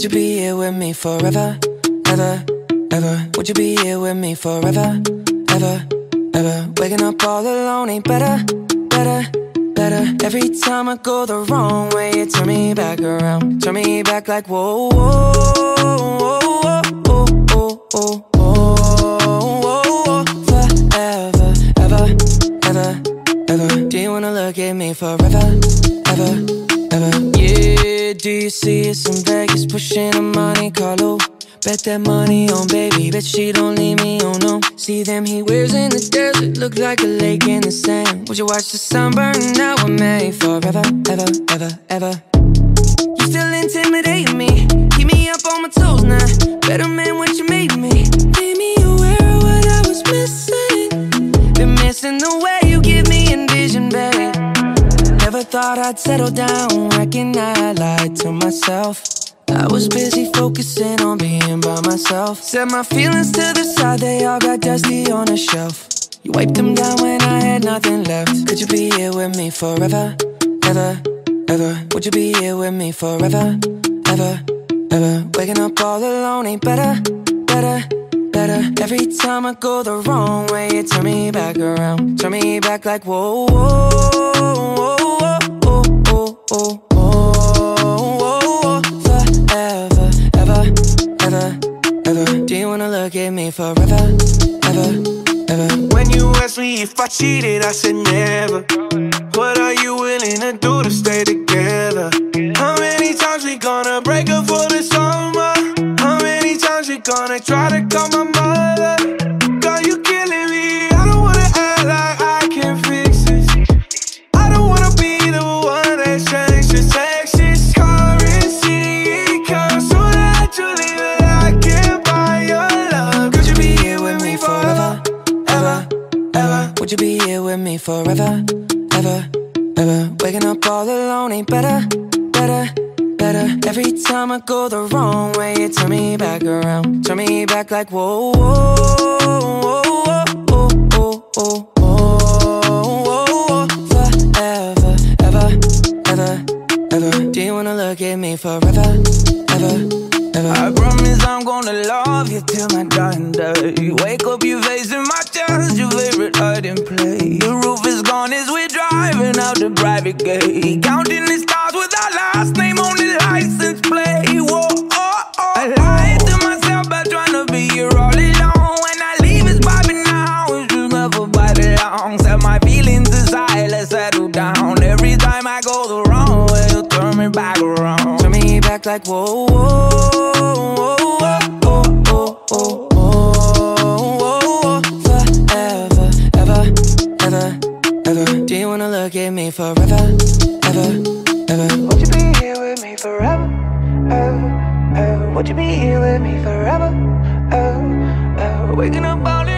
Could you be here with me forever, ever, ever? Would you be here with me forever, ever, ever? Waking up all alone ain't better, better, better. Every time I go the wrong way, you turn me back around. Turn me back like whoa, whoa, whoa, whoa, whoa, whoa, whoa. Forever, ever, ever, ever. Do you wanna look at me forever, ever, ever? Yeah, do you see us in Vegas pushing a Monte Carlo? Bet that money on baby, bet she don't leave me, oh no. See them heat waves in the desert, look like a lake in the sand. Would you watch the sun burn? Now we're made forever, ever, ever, ever. You still intimidating me, keep me up on my toes now. Better man what you made me. Made me aware of what I was missing. Been missing the way you give me envision, babe. Never thought I'd settle down, reckon I lied to myself. I was busy focusing on being by myself. Set my feelings to the side, they all got dusty on a shelf. You wiped them down when I had nothing left. Could you be here with me forever, ever, ever? Would you be here with me forever, ever, ever? Waking up all alone ain't better, better, better. Every time I go the wrong way, you turn me back around. Turn me back like whoa, whoa, whoa, whoa, whoa, whoa, whoa. Do you wanna look at me forever, ever, ever? When you asked me if I cheated, I said never. What are you willing to do to stay together? How many times we gonna break up for the summer? How many times we gonna try to call my mother? Girl, you killing me. I don't wanna act like I can fix this. I don't wanna be the one that changes sexist currency. It comes so naturally. Would you be here with me forever, ever, ever? Waking up all alone ain't better, better, better. Every time I go the wrong way, you turn me back around. Turn me back like whoa, whoa, whoa, whoa, whoa, whoa, whoa. Forever, ever, ever, ever. Do you wanna look at me forever, ever, ever? I promise I'm gonna love you till my dying day. Wake up, you facing my chest, your favorite hiding place. The roof is gone as we're driving out the private gate. Counting the stars with our last name on the license plate. Whoa, oh, oh. I lied to myself by trying to be here all alone. When I leave, it's vibing now, it's just never by the long. Set my feelings aside, let's settle down. Every time I go the wrong way, you turn me back around. Turn me back like whoa, whoa. Do you wanna look at me forever, ever, ever? Would you be here with me forever, ever, ever? Would you be here with me forever, ever, ever? Waking up all